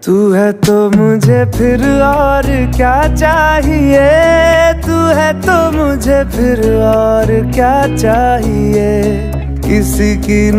तू है तो मुझे फिर और क्या चाहिए, तू है तो मुझे फिर और क्या चाहिए। किसी की